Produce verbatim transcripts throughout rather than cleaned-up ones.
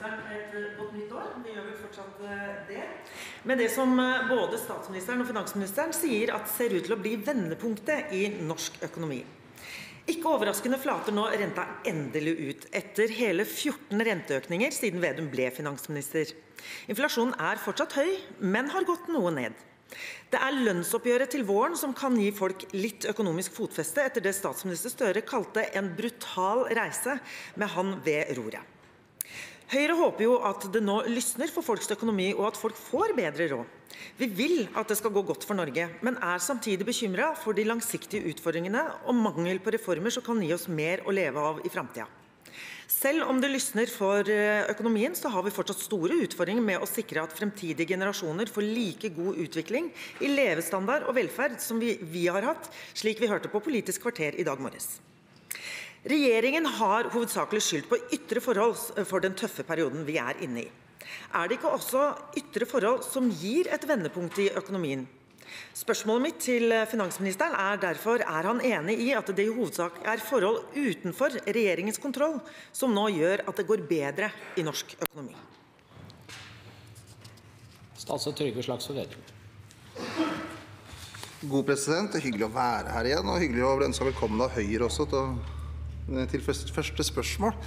statsministeren et godt nytt år. Det gjør vel fortsatt det. Men det som både statsministeren og finansministeren sier at ser ut til å bli vendepunktet i norsk økonomi. Ikke overraskende flater nå renta endelig ut etter hele fjorten renteøkninger siden Vedum ble finansminister. Inflasjonen er fortsatt høy, men har gått noe ned. Det er lønnsoppgjøret til våren som kan gi folk litt økonomisk fotfeste etter det statsminister Støre kalte en brutal reise med han ved roret. Høyre håper jo at det nå lysner for folks økonomi og at folk får bedre råd. Vi vil at det skal gå godt for Norge, men er samtidig bekymret for de langsiktige utfordringene og mangel på reformer som kan gi oss mer å leve av i fremtiden. Selv om det lysner for økonomien, så har vi fortsatt store utfordringer med å sikre at fremtidige generasjoner får like god utvikling i levestandard og velferd som vi, vi har hatt, slik vi hørte på Politisk kvarter i dag morges. Regjeringen har hovedsakelig skyld på ytre forhold for den tøffe perioden vi er inne i. Er det ikke også ytre forhold som gir et vendepunkt i økonomien? Spørsmålet mitt til finansministeren er derfor, er han enig i at det i hovedsak er forhold utenfor regjeringens kontroll som nå gjør at det går bedre i norsk økonomi? Statsråd Trygve Slagsvold Vedum. God president, det er hyggelig å være her igjen, og hyggelig å ønske velkommen av Høyre også til, til første spørsmål.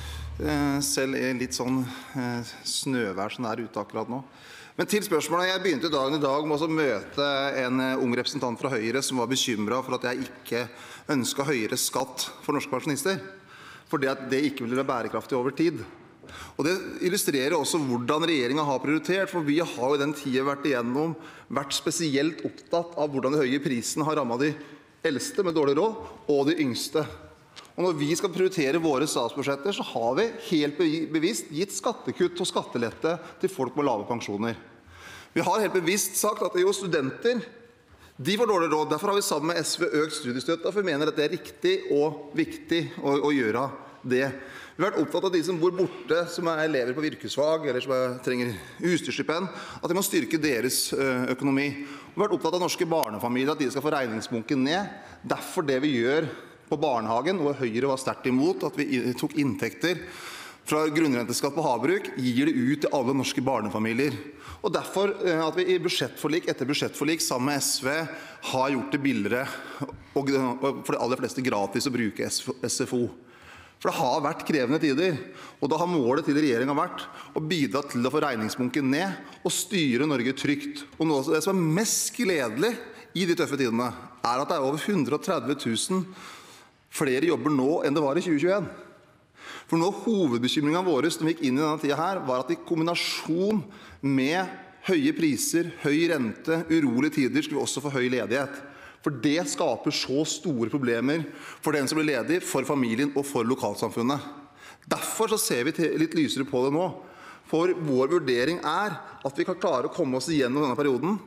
Selv i litt sånn snøvær som det er ute akkurat nå. Men til spørsmålet, jeg begynte dagen i dag med å møte en ung representant fra Høyre som var bekymret for at jeg ikke ønsket høyere skatt for norske pensjonister, for det at det ikke ville være bærekraftig over tid. Og det illustrerer også hvordan regjeringen har prioritert, for vi har jo den tiden vært igjennom vært spesielt opptatt av hvordan de høye prisene har rammet de eldste med dårlig råd og de yngste. Og når vi skal prioritere våre statsbudsjetter, så har vi helt bevisst gitt skattekutt og skattelette til folk med lave pensjoner. Vi har helt bevisst sagt at jo, studenter, de får dårlig råd. Derfor har vi sammen med S V økt studiestøtta, for vi mener at det er riktig og viktig å, å gjøre det. Vi har vært opptatt av de som bor borte, som er elever på yrkesfag, eller som er, trenger utstyrsstipend, at de må styrke deres økonomi. Vi har vært opptatt av norske barnefamilier, at de skal få regningsbunken ned. Derfor det vi gjør på barnehagen, og Høyre var sterkt imot at vi tok inntekter fra grunnrenteskatt på havbruk, gir det ut til alle norske barnefamilier. Og derfor at vi i budsjettforlik etter budsjettforlik sammen med S V har gjort det billigere og for de aller fleste gratis å bruke S F O. For det har vært krevende tider, og da har målet til regjeringen vært å bidra til å få regningsbunken ned og styre Norge trygt. Og noe av det som er mest gledelig i de tøffe tidene, er at det er over hundre og tretti tusen flere jobber nå enn det var i tjue tjueen. For nå hovedbekymringen våre som gikk inn i denne tiden her, var at i kombinasjon med høye priser, høy rente, urolige tider, skulle vi også få høy ledighet. For det skaper så store problemer for den som blir ledig, for familien og for lokalsamfunnet. Derfor så ser vi litt lysere på det nå. For vår vurdering er at vi kan klare å komme oss igjennom denne perioden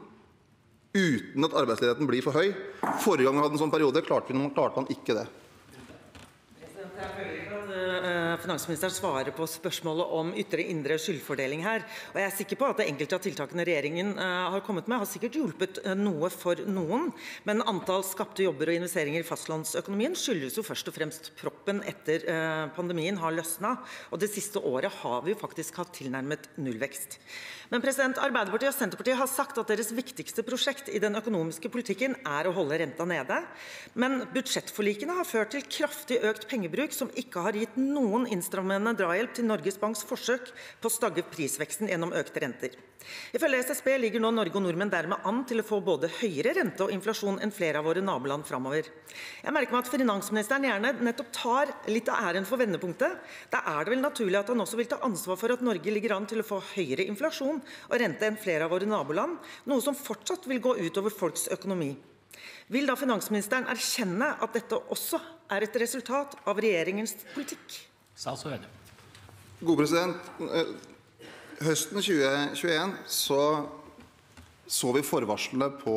uten at arbeidsledigheten blir for høy. Forrige gang vi hadde en sånn periode, klarte vi, klarte man ikke det. Jeg føler ikke at finansministeren svarer på spørsmålet om ytre indre skyldfordeling her. Og jeg er sikker på at det enkelte av tiltakene regjeringen har kommet med har sikkert hjulpet noe for noen, men antall skapte jobber og investeringer i fastlandsøkonomien skyldes jo først og fremst proppen etter pandemien har løsnet, og det siste året har vi jo faktisk hatt tilnærmet nullvekst. Men president, Arbeiderpartiet og Senterpartiet har sagt at deres viktigste prosjekt i den økonomiske politikken er å holde renta nede, men budsjettforlikene har ført til kraftig økt pengebruk som ikke har gitt noen innstrammende drahjelp til Norges Banks forsøk på å stagge prisveksten gjennom økte renter. Ifølge S S B ligger nå Norge og nordmenn dermed an til å få både høyere rente og inflasjon enn flere av våre naboland fremover. Jeg merker meg at finansministeren gjerne nettopp tar litt av æren for vendepunktet. Da er det vel naturlig at han også vil ta ansvar for at Norge ligger an til å få høyere inflasjon og rente enn flere av våre naboland, noe som fortsatt vil gå ut over folks økonomi. Vil da finansministeren erkjenne at dette også er et resultat av regjeringens politikk? Statsråd Vedum. God president, høsten tjue tjueen så, så vi forvarslene på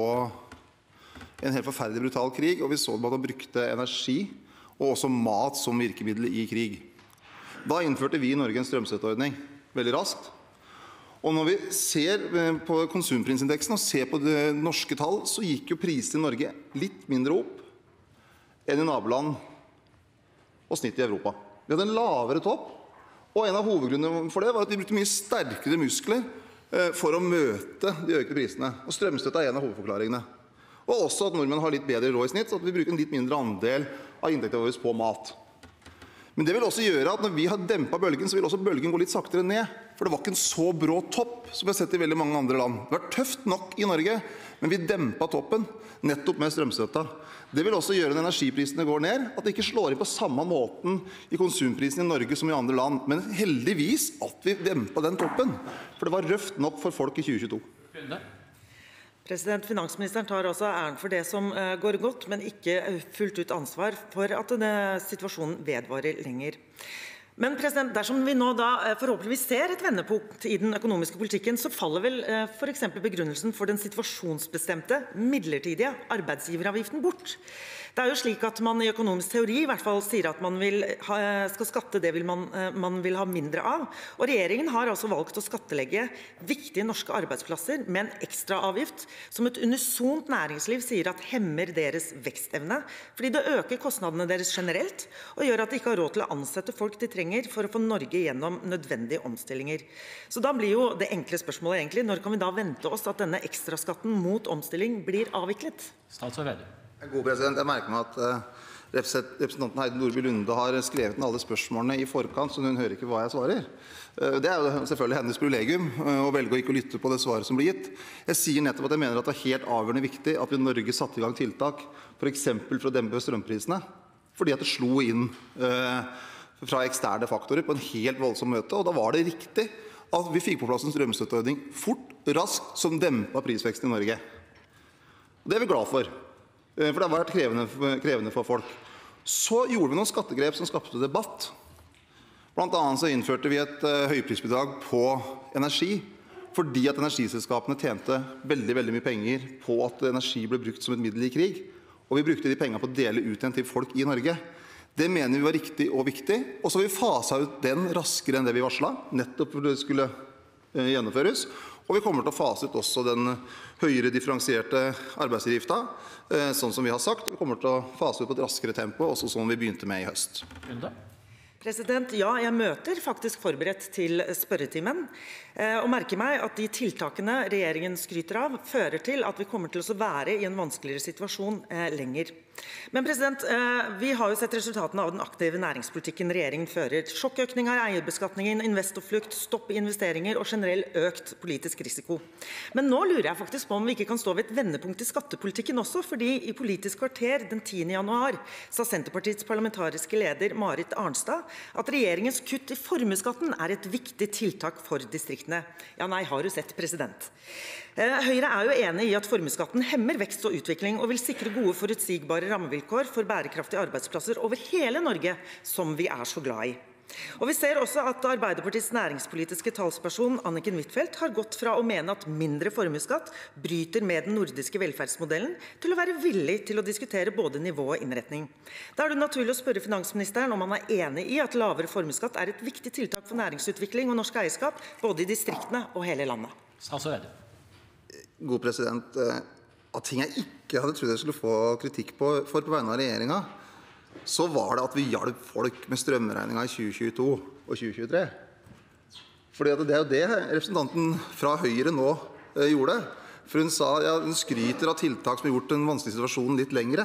en helt forferdelig brutal krig, og vi så at man brukte energi og også mat som virkemiddel i krig. Da innførte vi i Norge en strømstøtteordning veldig raskt. Og når vi ser på konsumprisindeksen og ser på det norske tall, så gikk jo prisene i Norge litt mindre opp enn i naboland og snitt i Europa. Vi hadde en lavere topp Og en av hovedgrunnene for det var at vi brukte mye sterkere muskler for å møte de økte prisene. Og strømstøtte er en av hovedforklaringene. Og også at nordmenn har litt bedre råd i snitt, så at vi bruker en litt mindre andel av inntektene våre på mat. Men det vil også gjøre at når vi har dempet bølgen, så vil også bølgen gå litt saktere ned. For det var ikke en så brå topp som vi har sett i veldig mange andre land. Det var tøft nok i Norge, men vi dempet toppen nettopp med strømstøtta. Det vil også gjøre når energiprisene går ned, at det ikke slår inn på samme måten i konsumprisen i Norge som i andre land. Men heldigvis at vi dempet den toppen, for det var røft nok for folk i tjue tjueto. President, Finansministeren tar også æren for det som går godt, men ikke fullt ut ansvar for at denne situasjonen vedvarer lenger. Men president, dersom vi nå da forhåpentligvis ser et vendepunkt i den økonomiske politikken, så faller vel for eksempel begrunnelsen for den situasjonsbestemte midlertidige arbeidsgiveravgiften bort. Det er jo slik at man i økonomisk teori i hvert fall sier at man vil ha, skal skatte det vil man, man vil ha mindre av. Og regjeringen har altså valgt å skattelegge viktige norske arbeidsplasser med en ekstra avgift som et unisont næringsliv sier at hemmer deres vekstevne, fordi det øker kostnadene deres generelt og gjør at de ikke har råd til å ansette folk de trenger for å få Norge gjennom nødvendige omstillinger. Så da blir jo det enkle spørsmålet egentlig, når kan vi da vente oss at denne ekstraskatten mot omstilling blir avviklet? Statsråd Vedum. God president, jeg merker meg at uh, representanten Heidi Nordby Lunde har skrevet ned alle spørsmålene i forkant, så hun hører ikke hva jeg svarer. Uh, det er jo selvfølgelig hennes privilegium uh, å velge å ikke lytte på det svaret som blir gitt. Jeg sier nettopp at jeg mener at det er helt avgjørende viktig at vi i Norge satte i gang tiltak, for eksempel for å dempe strømprisene, fordi at det slo inn uh, fra eksterne faktorer på en helt voldsom møte, og da var det riktig at vi fikk på plass en strømstøtteordning fort, raskt, som dempet prisveksten i Norge. Det er vi glad for. For det har vært krevende, krevende for folk. Så gjorde vi noen skattegrep som skapte debatt. Blant annet så innførte vi et uh, høyprisbidrag på energi, fordi at energiselskapene tjente veldig, veldig mye penger på at energi ble brukt som et middel i krig, og vi brukte de pengene på å dele ut igjen til folk i Norge. Det mener vi var riktig og viktig, og så har vi faset ut den raskere enn det vi varslet, nettopp for det skulle uh, gjennomføres. Og vi kommer til å fase ut også den høyere differensierte arbeidsgiveravgifta, sånn som vi har sagt. Vi kommer til å fase ut på et raskere tempo, også som vi begynte med i høst. President, ja, jeg møter faktisk forberedt til spørretimen, og merker meg at de tiltakene regjeringen skryter av fører til at vi kommer til å være i en vanskeligere situasjon lenger. Men president, vi har jo sett resultatene av den aktive næringspolitikken regjeringen fører. Sjokkøkning av eierbeskatningen, investorflukt, stopp i investeringer og generell økt politisk risiko. Men nå lurer jeg faktisk på om vi ikke kan stå ved et vendepunkt i skattepolitikken også, fordi i Politisk kvarter den tiende januar sa Senterpartiets parlamentariske leder Marit Arnstad at regjeringens kutt i formuesskatten er et viktig tiltak for distriktene. Ja, nei, har du sett, president? Høyre er jo enig i at formuesskatten hemmer vekst og utvikling og vil sikre gode forutsigbare rammevilkår for bærekraftige arbeidsplasser over hele Norge, som vi er så glad i. Og vi ser også at Arbeiderpartiets næringspolitiske talsperson Anniken Huitfeldt har gått fra å mene at mindre formuesskatt bryter med den nordiske velferdsmodellen, til å være villig til å diskutere både nivå og innretning. Da er det naturlig å spørre finansministeren om han er enig i at lavere formuesskatt er et viktig tiltak for næringsutvikling og norsk eierskap, både i distriktene og hele landet. Statsråd Vedum. God president, av ting jeg ikke hadde trodd jeg skulle få kritikk på, for på vegne av regjeringen, så var det at vi hjalp folk med strømregningen i tjue tjueto og tjue tjuetre. Fordi at det er jo det representanten fra Høyre nå eh, gjorde. For hun sa, ja, hun skryter av tiltak som har gjort den vanskelige situasjonen litt lengre.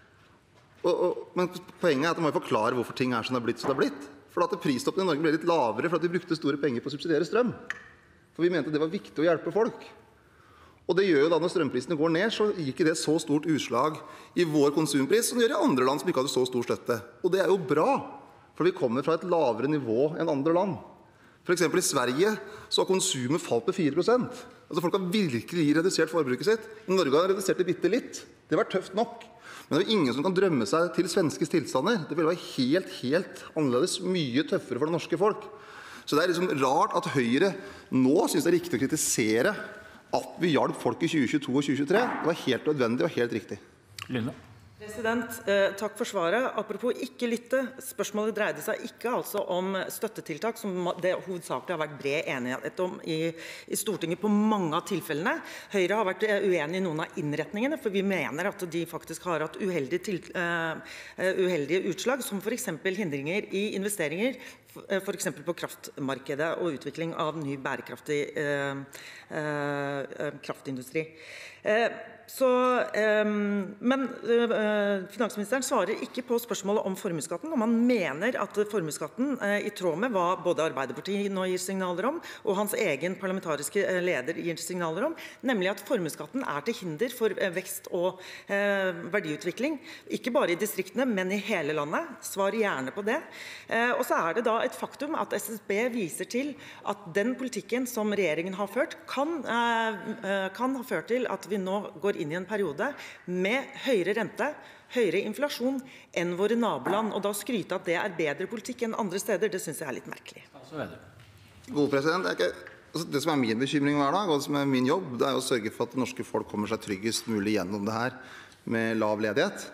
Og, og, men poenget er at man må forklare hvorfor ting er som det har blitt som det har blitt. For at pristoppen i Norge ble litt lavere for at vi brukte store penger på å subsidiere strøm. For vi mente det var viktig å hjelpe folk. Og det gjør jo da når strømprisene går ned, så gir ikke det så stort utslag i vår konsumpris som det gjør i andre land som ikke hadde så stor støtte. Og det er jo bra, for vi kommer fra et lavere nivå enn andre land. For eksempel i Sverige så har konsumet falt med fire prosent. Altså folk har virkelig redusert forbruket sitt. I Norge har redusert det bitte litt. Det var tøft nok. Men det er jo ingen som kan drømme seg til svenskes tilstander. Det vil være helt, helt annerledes, mye tøffere for det norske folk. Så det er liksom rart at Høyre nå synes det er riktig å kritisere at vi hjalp folk i tjue tjueto og tjue tjuetre. Det var helt nødvendig og helt riktig. Lunde. President, eh, takk for svaret. Apropos ikke lytte. Spørsmålet dreide seg ikke altså om støttetiltak, som det hovedsakelig har vært bred enighet om i, i Stortinget på mange av tilfellene. Høyre har vært uenig i noen av innretningene, for vi mener at de faktisk har hatt uheldige, til, uh, uheldige utslag, som for eksempel hindringer i investeringer, for eksempel på kraftmarkedet og utvikling av ny bærekraftig uh, uh, kraftindustri. Uh, Så, um, men uh, finansministeren svarer ikke på spørsmålet om formuesskatten, om han mener at formuesskatten uh, i tråd med hva både Arbeiderpartiet nå gir signaler om, og hans egen parlamentariske uh, leder gir signaler om, nemlig at formuesskatten er til hinder for uh, vekst og uh, verdiutvikling, ikke bare i distriktene, men i hele landet. Svar gjerne på det. Uh, og så er det da et faktum at S S B viser til at den politikken som regjeringen har ført, kan, uh, uh, kan ha ført til at vi nå går inn i en periode med høyere rente, høyere inflasjon enn våre naboland, og da skryte at det er bedre politikk enn andre steder, det synes jeg er litt merkelig. God president, det, er ikke, altså det som er min bekymring hver dag, og det som er min jobb, det er å sørge for at det norske folk kommer seg tryggest mulig gjennom det her med lav ledighet.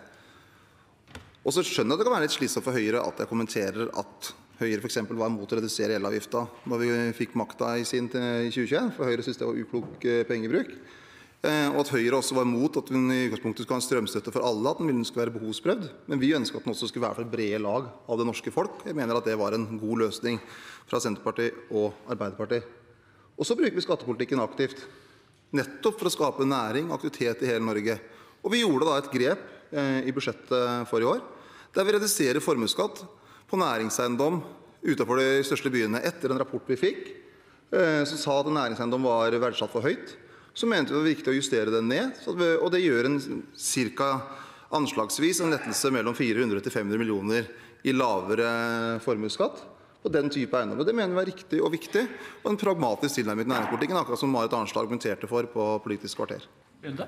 Og så skjønner jeg at det kan være litt slitsomt for Høyre at jeg kommenterer at Høyre for eksempel var imot å redusere elavgifta da vi fikk makta i sin i tjue tjueen, for Høyre synes det var uklok pengebruk. Og at Høyre også var imot at hun i utgangspunktet skulle ha en strømstøtte for alle, at den ville skulle være behovsprøvd. Men vi ønsker at den også skulle være for brede lag av det norske folk. Jeg mener at det var en god løsning fra Senterpartiet og Arbeiderpartiet. Og så bruker vi skattepolitikken aktivt, nettopp for å skape næring og aktivitet i hele Norge. Og vi gjorde da et grep i budsjettet for i år, der vi reduserer formuesskatt på næringseiendom utenfor de største byene. Etter en rapport vi fikk, som sa at næringseiendom var verdsatt for høyt, så mente vi det var viktig å justere den ned, og det gjør en cirka anslagsvis en lettelse mellom fire hundre til fem hundre millioner i lavere formuesskatt på den type eiendom. Det mener vi er riktig og viktig, og en pragmatisk tilnærming til næringspolitikken, akkurat som Marit Arnstad argumenterte for på Politisk kvarter. Lunde?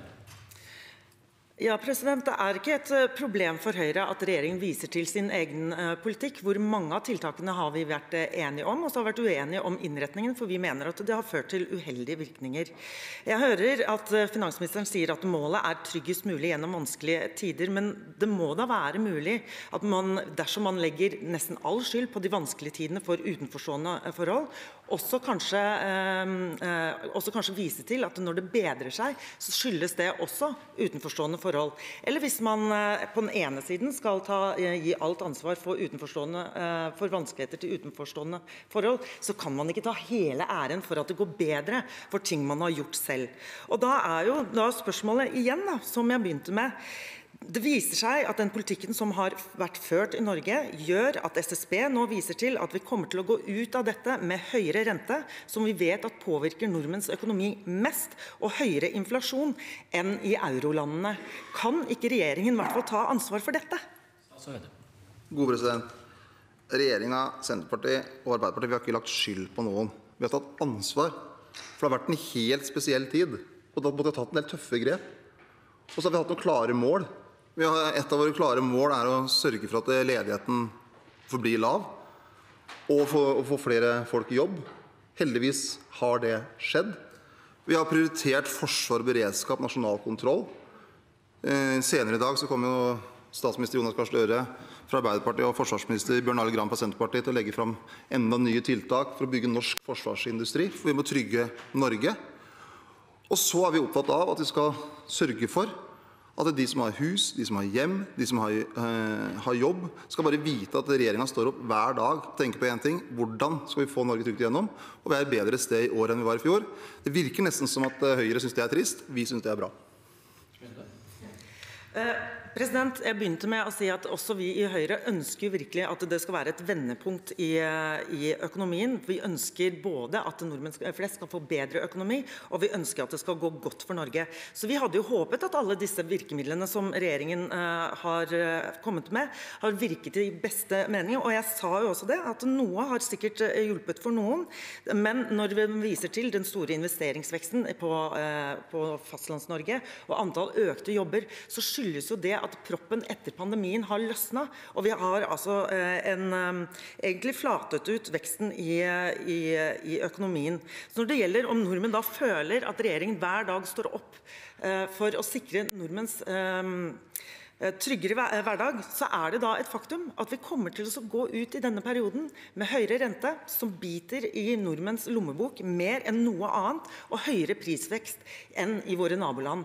Ja, president, Det er ikke et problem for Høyre at regjeringen viser til sin egen uh, politikk, hvor mange av tiltakene har vi vært uh, enige om, og så har vi vært uenige om innretningen, for vi mener at det har ført til uheldige virkninger. Jeg hører at uh, finansministeren sier at målet er tryggest mulig gjennom vanskelige tider, men det må da være mulig at man, dersom man legger nesten all skyld på de vanskelige tidene for utenforstående uh, forhold, også kanskje, uh, uh, også kanskje vise til at når det bedrer seg, så skyldes det også utenforstående forhold. Forhold. Eller hvis man på den ene siden skal ta, gi alt ansvar for, utenforstående, for vanskeligheter til utenforstående forhold, så kan man ikke ta hele æren for at det går bedre for ting man har gjort selv. Og da er jo da spørsmålet igjen, da, som jeg begynte med. Det viser seg at den politikken som har vært ført i Norge, gjør at S S B nå viser til at vi kommer til å gå ut av dette med høyere rente, som vi vet at påvirker nordmenns økonomi mest, og høyere inflasjon enn i eurolandene. Kan ikke regjeringen i hvert fall ta ansvar for dette? God president. Regjeringen, Senterpartiet og Arbeiderpartiet, vi har ikke lagt skyld på noen. Vi har tatt ansvar, for det har vært en helt spesiell tid, og da måtte vi ha tatt en del tøffe grep. Og så har vi hatt noen klare mål. Vi har, et av våre klare mål er å sørge for at ledigheten forblir lav, og få, og få flere folk i jobb. Heldigvis har det skjedd. Vi har prioritert forsvar, beredskap, nasjonal kontroll. Eh, senere i dag så kommer jo statsminister Jonas Gahr Støre fra Arbeiderpartiet og forsvarsminister Bjørn Arild Gram fra Senterpartiet til å legge fram enda nye tiltak for å bygge norsk forsvarsindustri, for vi må trygge Norge. Og så er vi opptatt av at vi skal sørge for at de som har hus, de som har hjem, de som har, øh, har jobb, skal bare vite at regjeringen står opp hver dag og tenker på en ting: hvordan skal vi få Norge trygt igjennom? Og vi er et bedre sted i år enn vi var i fjor. Det virker nesten som at Høyre synes det er trist, vi synes det er bra. Uh, president, jeg begynte med å si at også vi i Høyre ønsker virkelig at det skal være et vendepunkt i, i økonomien. Vi ønsker både at nordmenn flest skal få bedre økonomi, og vi ønsker at det skal gå godt for Norge. Så vi hadde jo håpet at alle disse virkemidlene som regjeringen uh, har kommet med, har virket i beste mening. Og jeg sa jo også det, at noe har sikkert hjulpet for noen, men når vi viser til den store investeringsveksten på, uh, på fastlands-Norge og antall økte jobber, så skyldes jo det at proppen etter pandemien har løsnet, og vi har altså en, egentlig flatet ut veksten i, i, i økonomien. Så når det gjelder om nordmenn da føler at regjeringen hver dag står opp uh, for å sikre nordmenns uh, tryggere hverdag, så er det da et faktum at vi kommer til å gå ut i denne perioden med høyere rente, som biter i nordmenns lommebok mer enn noe annet, og høyere prisvekst enn i våre naboland.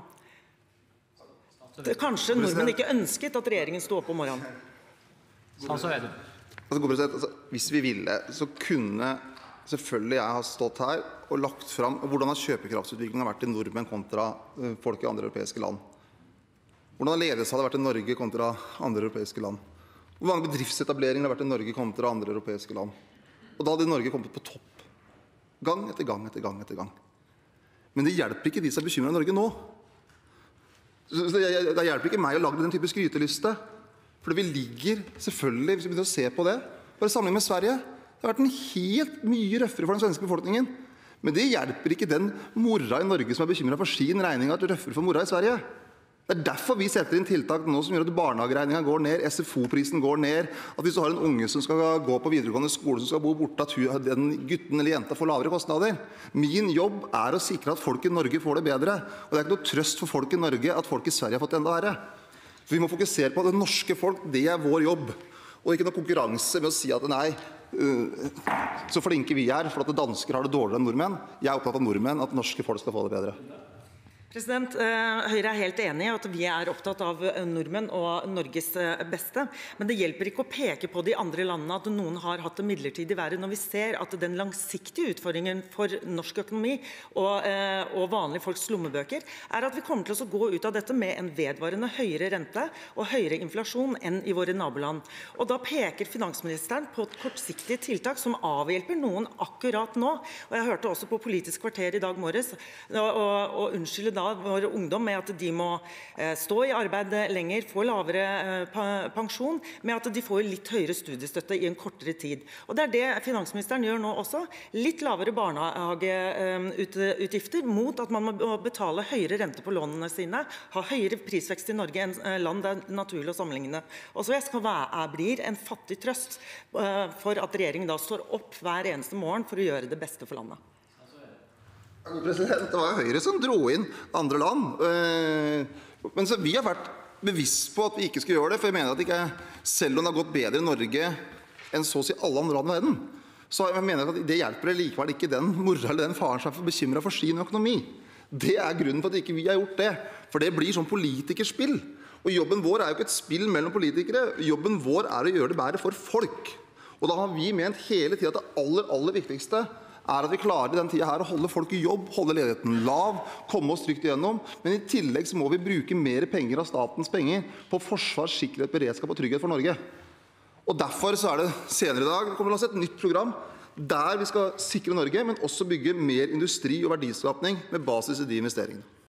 Kanskje nordmenn ikke ønsket at regjeringen stod opp om morgenen. Statsråd Vedum. Altså, altså, hvis vi ville, så kunne selvfølgelig jeg ha stått her og lagt fram hvordan har kjøpekraftsutviklingen har vært i nordmenn kontra folk i andre europeiske land. Hvordan ledelse hadde vært i Norge kontra andre europeiske land? Hvor mange bedriftsetableringer har vært i Norge kontra andre europeiske land? Og da hadde Norge kommet på topp. Gang etter gang etter gang etter gang. Men det hjelper ikke de som er bekymret i Norge nå. Det hjelper ikke meg å lage den type skryteliste. For vi ligger selvfølgelig, hvis vi begynner å se på det, bare sammenlignet med Sverige, det har vært en helt mye røffere for den svenske befolkningen. Men det hjelper ikke den mora i Norge som er bekymret for sin regning at det er røffere for mora i Sverige. Det er derfor vi setter inn tiltak nå som gjør at barnehageregningen går ned, S F O-prisen går ned, at hvis du har en unge som skal gå på videregående skole, som skal bo borte, at den gutten eller jenta får lavere kostnader. Min jobb er å sikre at folk i Norge får det bedre, og det er ikke noe trøst for folk i Norge at folk i Sverige har fått enda verre. For vi må fokusere på at det norske folk, det er vår jobb, og ikke noe konkurranse med å si at nei, så flinke vi er, for at dansker har det dårligere enn nordmenn. Jeg er opptatt av nordmenn, at norske folk skal få det bedre. President, Høyre er helt enig i at vi er opptatt av nordmenn og Norges beste, men det hjelper ikke å peke på de andre landene at noen har hatt det midlertidig verre når vi ser at den langsiktige utfordringen for norsk økonomi og, og vanlige folks lommebøker er at vi kommer til å gå ut av dette med en vedvarende høyere rente og høyere inflasjon enn i våre naboland. Og da peker finansministeren på kortsiktige tiltak som avhjelper noen akkurat nå. Og jeg hørte også på Politisk kvarter i dag morges og, og, og unnskylde da vår ungdom med at de må eh, stå i arbeid lenger, få lavere eh, pensjon, med at de får litt høyere studiestøtte i en kortere tid. Og det er det finansministeren gjør nå også. Litt lavere barnehageutgifter eh, mot at man må betale høyere rente på lånene sine, ha høyere prisvekst i Norge enn land det er naturlig å sammenligne. Og så jeg skal være, blir en fattig trøst eh, for at regjeringen da står opp hver eneste morgen for å gjøre det beste for landet. President, det var jo Høyre som dro inn andre land, men så vi har vært bevisst på at vi ikke skal gjøre det, for jeg mener at ikke, selv om det har gått bedre i Norge enn så å si alle andre land i verden, så jeg mener at det hjelper det likevel ikke den mora eller den faren som er bekymret for sin økonomi. Det er grunnen for at ikke vi har gjort det, for det blir sånn politikerspill, og jobben vår er jo ikke et spill mellom politikere, jobben vår er å gjøre det bedre for folk, og da har vi ment hele tiden at det aller, aller viktigste er at vi klarer i den tiden her å holde folk i jobb, holde ledigheten lav, komme oss trygt igjennom, men i tillegg så må vi bruke mer penger av statens penger på forsvar, sikkerhet, beredskap og trygghet for Norge. Og derfor så er det senere i dag, det kommer til å se et nytt program, der vi skal sikre Norge, men også bygge mer industri og verdiskapning med basis i de investeringene.